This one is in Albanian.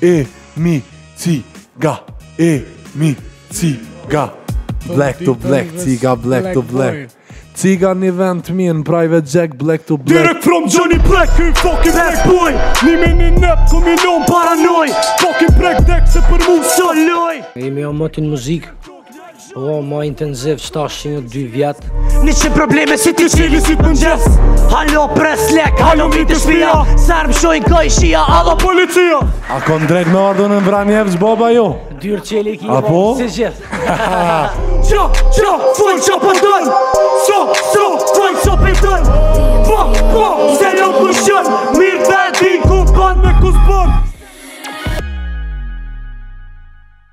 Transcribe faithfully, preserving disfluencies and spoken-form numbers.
E mi ciga, e mi ciga. Black to black, ciga black to black. Ciga një vend t'min, private jack, black to black. Direct from Johnny Black, you fucking black boy. Një me një net, ku milion paranoj. Fucking prek dek se për mu soloj. Jemi o motin muzik, o ma intenziv qëta shqinë dy vjet. Një që probleme si ti qili si t'mëngjes. Halo pres lek, halo mrit e shpia. Serb shojnë kaj shia, allo policia. A kon drejt me ardhën në Vranjevës baba jo? Dyrë qeli ki Apo? si gjithë. Qa, qa, full qa pëndon. So, so, full qa pëndon. Po, po, se jo kushon. Mirë vetin ku ban me kus bon.